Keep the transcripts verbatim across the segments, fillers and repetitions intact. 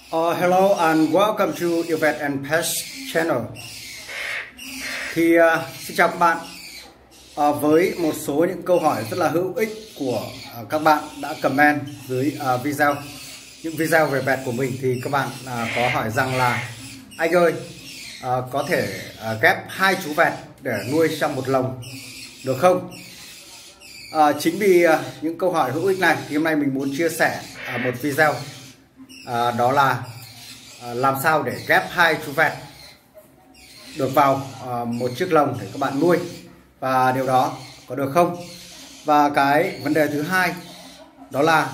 Uh, hello and welcome to Yvette and Pest Channel. Thì uh, xin chào các bạn. Uh, với một số những câu hỏi rất là hữu ích của uh, các bạn đã comment dưới uh, video, những video về vẹt của mình, thì các bạn uh, có hỏi rằng là anh ơi, uh, có thể uh, ghép hai chú vẹt để nuôi trong một lồng được không? Uh, chính vì uh, những câu hỏi hữu ích này thì hôm nay mình muốn chia sẻ uh, một video. À, đó là à, làm sao để ghép hai chú vẹt được vào à, một chiếc lồng để các bạn nuôi, và điều đó có được không. Và cái vấn đề thứ hai đó là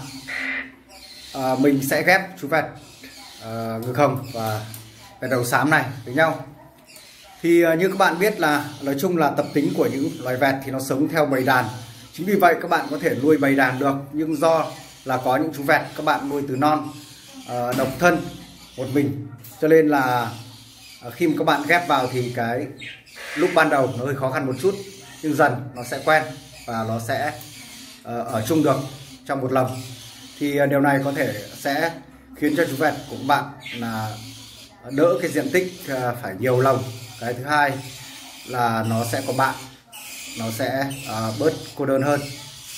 à, mình sẽ ghép chú vẹt à, ngực hồng và vẹt đầu xám này với nhau. Thì à, như các bạn biết là nói chung là tập tính của những loài vẹt thì nó sống theo bầy đàn. Chính vì vậy các bạn có thể nuôi bầy đàn được, nhưng do là có những chú vẹt các bạn nuôi từ non, Uh, độc thân một mình, cho nên là uh, khi mà các bạn ghép vào thì cái lúc ban đầu nó hơi khó khăn một chút, nhưng dần nó sẽ quen và nó sẽ uh, ở chung được trong một lồng. Thì uh, điều này có thể sẽ khiến cho chú vẹt của các bạn là đỡ cái diện tích uh, phải nhiều lồng. Cái thứ hai là nó sẽ có bạn, nó sẽ uh, bớt cô đơn hơn.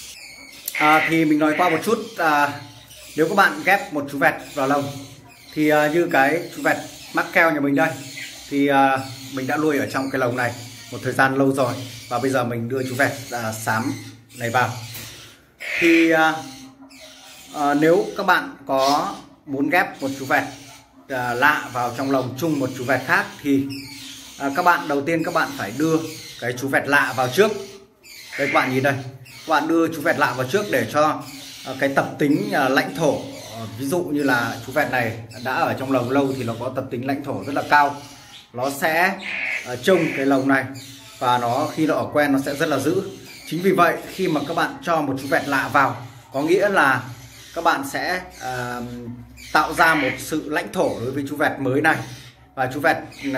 À, thì mình nói qua một chút. Uh, Nếu các bạn ghép một chú vẹt vào lồng thì uh, như cái chú vẹt mắc keo nhà mình đây, thì uh, mình đã nuôi ở trong cái lồng này một thời gian lâu rồi, và bây giờ mình đưa chú vẹt uh, xám này vào. Thì uh, uh, nếu các bạn có muốn ghép một chú vẹt uh, lạ vào trong lồng chung một chú vẹt khác, thì uh, các bạn đầu tiên các bạn phải đưa cái chú vẹt lạ vào trước. Đây các bạn nhìn đây, các bạn đưa chú vẹt lạ vào trước để cho cái tập tính lãnh thổ, ví dụ như là chú vẹt này đã ở trong lồng lâu thì nó có tập tính lãnh thổ rất là cao, nó sẽ trông cái lồng này, và nó khi nó ở quen nó sẽ rất là giữ. Chính vì vậy khi mà các bạn cho một chú vẹt lạ vào, có nghĩa là các bạn sẽ uh, tạo ra một sự lãnh thổ đối với chú vẹt mới này. Và chú vẹt uh,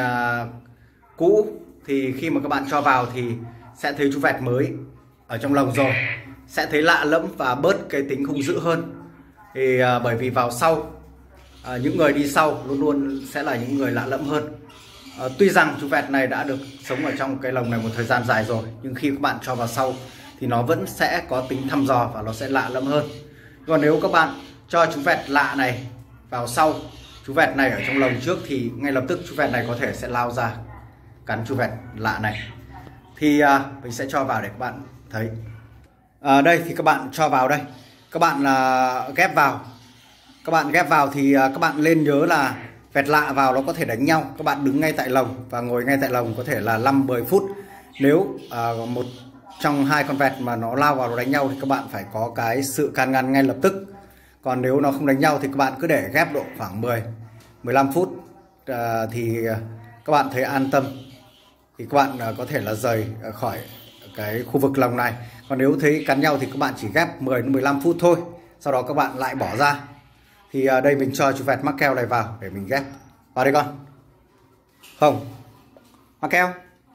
cũ thì khi mà các bạn cho vào thì sẽ thấy chú vẹt mới ở trong lồng rồi sẽ thấy lạ lẫm và bớt cái tính hung dữ hơn. Thì à, bởi vì vào sau, à, những người đi sau luôn luôn sẽ là những người lạ lẫm hơn. à, Tuy rằng chú vẹt này đã được sống ở trong cái lồng này một thời gian dài rồi, nhưng khi các bạn cho vào sau thì nó vẫn sẽ có tính thăm dò và nó sẽ lạ lẫm hơn. Còn nếu các bạn cho chú vẹt lạ này vào sau, chú vẹt này ở trong lồng trước, thì ngay lập tức chú vẹt này có thể sẽ lao ra cắn chú vẹt lạ này. Thì à, mình sẽ cho vào để các bạn thấy. À, đây thì các bạn cho vào đây, các bạn uh, ghép vào. Các bạn ghép vào thì uh, các bạn nên nhớ là vẹt lạ vào nó có thể đánh nhau. Các bạn đứng ngay tại lồng và ngồi ngay tại lồng có thể là năm mười phút. Nếu uh, một trong hai con vẹt mà nó lao vào nó đánh nhau thì các bạn phải có cái sự can ngăn ngay lập tức. Còn nếu nó không đánh nhau thì các bạn cứ để ghép độ khoảng mười mười lăm phút, uh, thì các bạn thấy an tâm thì các bạn uh, có thể là rời uh, khỏi cái khu vực lồng này. Còn nếu thấy cắn nhau thì các bạn chỉ ghép mười đến mười lăm phút thôi, sau đó các bạn lại bỏ ra. Thì à, đây mình cho chú vẹt mắc keo này vào để mình ghép. Vào đây con. Không. Mắc keo.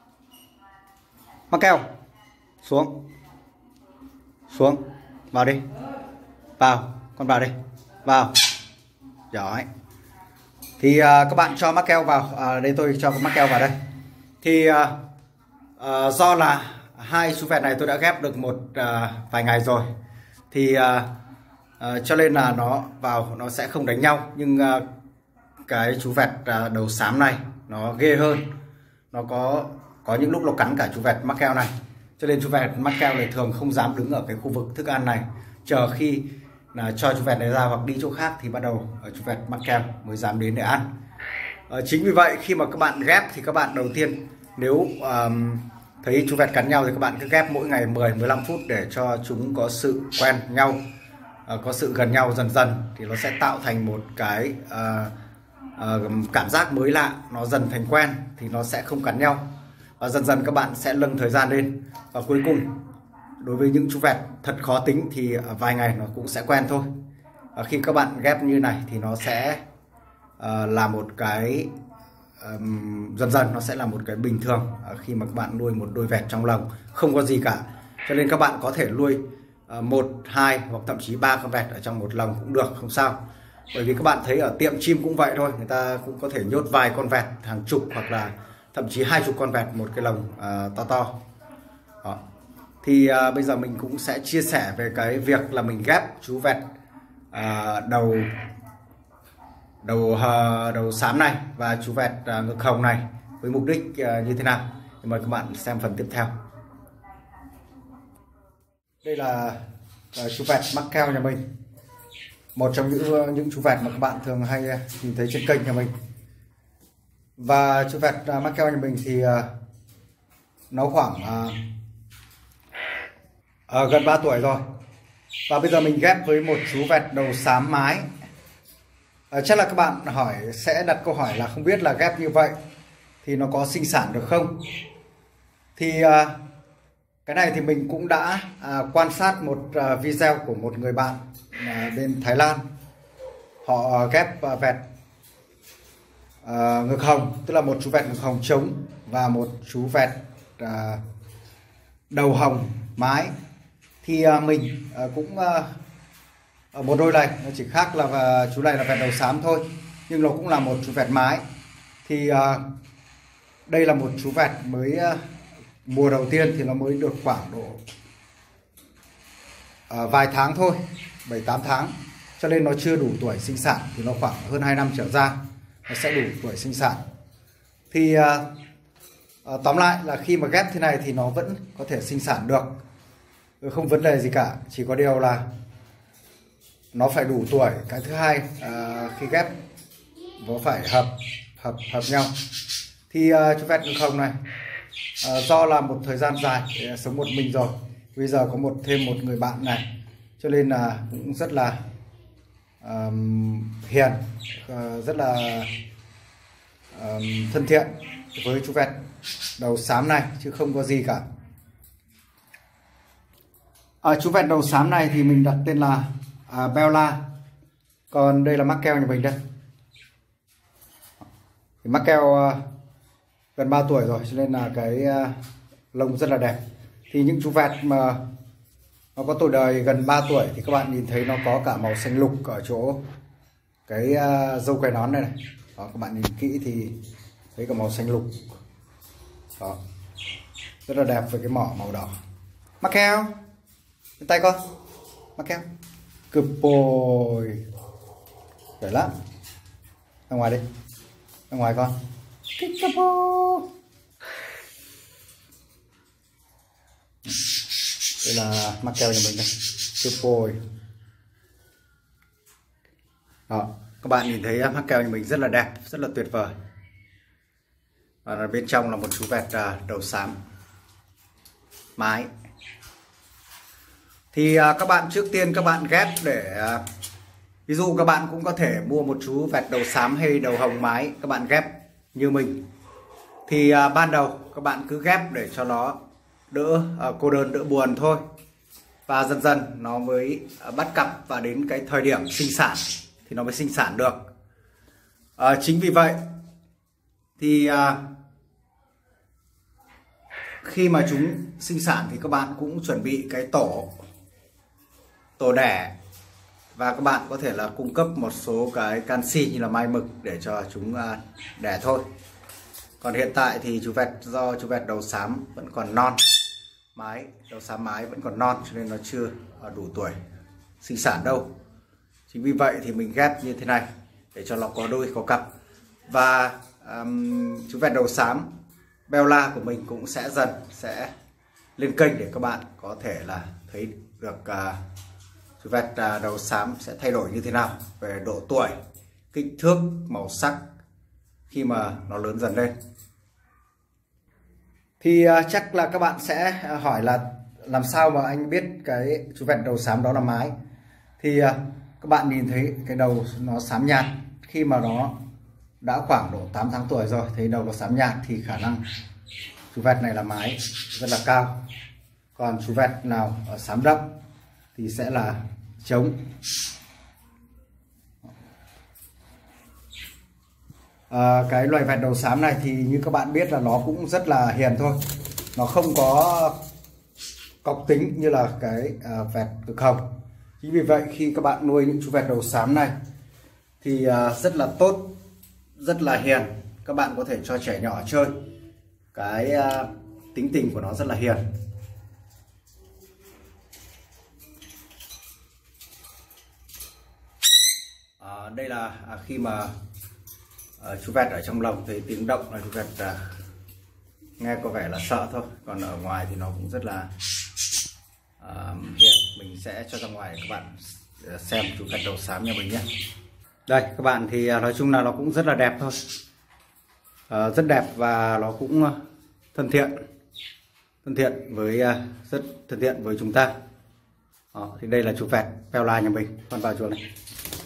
Mắc keo. Xuống. Xuống. Vào đi. Vào. Con vào đi. Vào. Giỏi. Thì à, các bạn cho mắc keo vào. à, Đây tôi cho mắc keo vào đây. Thì à, à, do là hai chú vẹt này tôi đã ghép được một uh, vài ngày rồi, thì uh, uh, cho nên là nó vào nó sẽ không đánh nhau. Nhưng uh, cái chú vẹt uh, đầu xám này nó ghê hơn, nó có có những lúc nó cắn cả chú vẹt mắc keo này, cho nên chú vẹt mắc keo này thường không dám đứng ở cái khu vực thức ăn này, chờ khi là cho chú vẹt này ra hoặc đi chỗ khác thì bắt đầu uh, chú vẹt mắc keo mới dám đến để ăn. Uh, chính vì vậy khi mà các bạn ghép thì các bạn đầu tiên nếu uh, thấy chú vẹt cắn nhau thì các bạn cứ ghép mỗi ngày mười đến mười lăm phút để cho chúng có sự quen nhau, uh, có sự gần nhau dần dần, thì nó sẽ tạo thành một cái uh, uh, cảm giác mới lạ, nó dần thành quen thì nó sẽ không cắn nhau, và dần dần các bạn sẽ nâng thời gian lên, và cuối cùng đối với những chú vẹt thật khó tính thì vài ngày nó cũng sẽ quen thôi. uh, Khi các bạn ghép như này thì nó sẽ uh, là một cái Um, dần dần nó sẽ là một cái bình thường uh, khi mà các bạn nuôi một đôi vẹt trong lồng không có gì cả, cho nên các bạn có thể nuôi uh, một hai hoặc thậm chí ba con vẹt ở trong một lồng cũng được, không sao. Bởi vì các bạn thấy ở tiệm chim cũng vậy thôi, người ta cũng có thể nhốt vài con vẹt, hàng chục hoặc là thậm chí hai chục con vẹt một cái lồng uh, to to. Đó. Thì uh, bây giờ mình cũng sẽ chia sẻ về cái việc là mình ghép chú vẹt uh, đầu đầu uh, đầu xám này và chú vẹt uh, ngực hồng này với mục đích uh, như thế nào. Thì mời các bạn xem phần tiếp theo. Đây là uh, chú vẹt mắc keo nhà mình, một trong những những chú vẹt mà các bạn thường hay nhìn thấy trên kênh nhà mình. Và chú vẹt uh, mắc keo nhà mình thì uh, nó khoảng uh, uh, gần ba tuổi rồi. Và bây giờ mình ghép với một chú vẹt đầu xám mái. uh, Chắc là các bạn hỏi sẽ đặt câu hỏi là không biết là ghép như vậy thì nó có sinh sản được không. Thì uh, cái này thì mình cũng đã uh, quan sát một uh, video của một người bạn uh, bên Thái Lan. Họ uh, ghép uh, vẹt uh, ngực hồng, tức là một chú vẹt ngực hồng trống và một chú vẹt uh, đầu hồng mái. Thì uh, mình uh, cũng uh, ở một đôi này, nó chỉ khác là uh, chú này là vẹt đầu xám thôi, nhưng nó cũng là một chú vẹt mái. Thì uh, đây là một chú vẹt mới uh, mùa đầu tiên thì nó mới được khoảng độ uh, vài tháng thôi, bảy tám tháng, cho nên nó chưa đủ tuổi sinh sản. Thì nó khoảng hơn hai năm trở ra nó sẽ đủ tuổi sinh sản. Thì uh, uh, tóm lại là khi mà ghép thế này thì nó vẫn có thể sinh sản được, không vấn đề gì cả. Chỉ có điều là nó phải đủ tuổi. Cái thứ hai, uh, khi ghép nó phải hợp hợp hợp nhau. Thì uh, chú vẹt ngực hồng này uh, do là một thời gian dài để sống một mình rồi, bây giờ có một thêm một người bạn này, cho nên là cũng rất là um, hiền, uh, rất là um, thân thiện với chú vẹt đầu xám này, chứ không có gì cả. À, chú vẹt đầu xám này thì mình đặt tên là à, Bella. Còn đây là mắc keo nhà mình đây. Thì mắc keo uh, gần ba tuổi rồi, cho nên là cái uh, lông rất là đẹp. Thì những chú vẹt mà nó có tuổi đời gần ba tuổi thì các bạn nhìn thấy nó có cả màu xanh lục ở chỗ cái uh, râu quai nón này này. Đó, các bạn nhìn kỹ thì thấy cả màu xanh lục. Đó, rất là đẹp với cái mỏ màu đỏ. Mắc keo, lên tay con. Mắc keo, cực bồi, giỏi lắm. Ra ngoài đi, ra ngoài con. Đây là mắc keo nhà mình đây, cực bồi. Đó, các bạn nhìn thấy mắc keo nhà mình rất là đẹp, rất là tuyệt vời. Và bên trong là một chú vẹt đầu xám mái. Thì các bạn trước tiên các bạn ghép để ví dụ các bạn cũng có thể mua một chú vẹt đầu xám hay đầu hồng mái, các bạn ghép như mình. Thì ban đầu các bạn cứ ghép để cho nó đỡ cô đơn, đỡ buồn thôi. Và dần dần nó mới bắt cặp, và đến cái thời điểm sinh sản thì nó mới sinh sản được. À, chính vì vậy thì à, khi mà chúng sinh sản thì các bạn cũng chuẩn bị cái tổ tổ đẻ, và các bạn có thể là cung cấp một số cái canxi như là mai mực để cho chúng à, đẻ thôi. Còn hiện tại thì chú vẹt, do chú vẹt đầu xám vẫn còn non mái, đầu xám mái vẫn còn non, cho nên nó chưa đủ tuổi sinh sản đâu. Chính vì vậy thì mình ghép như thế này để cho nó có đôi có cặp. Và um, chú vẹt đầu xám Bella của mình cũng sẽ dần sẽ lên kênh để các bạn có thể là thấy được uh, chú vẹt uh, đầu xám sẽ thay đổi như thế nào về độ tuổi, kích thước, màu sắc khi mà nó lớn dần lên. Thì uh, chắc là các bạn sẽ hỏi là làm sao mà anh biết cái chú vẹt đầu xám đó là mái. Thì uh, các bạn nhìn thấy cái đầu nó xám nhạt, khi mà nó đã khoảng độ tám tháng tuổi rồi, thấy đầu nó xám nhạt thì khả năng chú vẹt này là mái rất là cao. Còn chú vẹt nào ở xám đậm thì sẽ là trống. À, cái loài vẹt đầu xám này thì như các bạn biết là nó cũng rất là hiền thôi, nó không có cọc tính như là cái à, vẹt cực hồng. Chính vì vậy khi các bạn nuôi những chú vẹt đầu xám này thì rất là tốt, rất là hiền. Các bạn có thể cho trẻ nhỏ chơi. Cái tính tình của nó rất là hiền. À, đây là khi mà à, chú vẹt ở trong lồng thì tiếng động là chú vẹt à, nghe có vẻ là sợ thôi, còn ở ngoài thì nó cũng rất là à, hiền. Mình sẽ cho ra ngoài các bạn xem chú vẹt đầu xám nhà mình nhé. Đây các bạn, thì nói chung là nó cũng rất là đẹp thôi, à, rất đẹp và nó cũng thân thiện, thân thiện với rất thân thiện với chúng ta. Đó, thì đây là chú vẹt Bella nhà mình. Con vào chuồng này.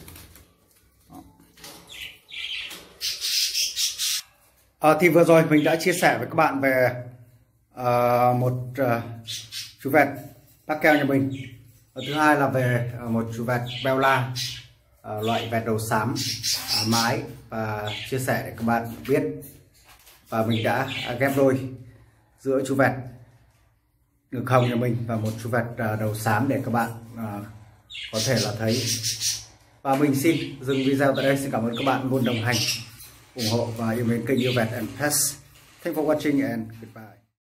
À, thì vừa rồi mình đã chia sẻ với các bạn về uh, một uh, chú vẹt Pacquiao nhà mình. Và thứ hai là về uh, một chú vẹt Bella, uh, loại vẹt đầu xám uh, mái, và chia sẻ để các bạn biết. Và mình đã uh, ghép đôi giữa chú vẹt ngực hồng nhà mình và một chú vẹt uh, đầu xám để các bạn uh, có thể là thấy. Và mình xin dừng video tại đây. Xin cảm ơn các bạn luôn đồng hành, ủng hộ và yêu mến kênh Yêu Vet and Pets. Thanks for watching and goodbye.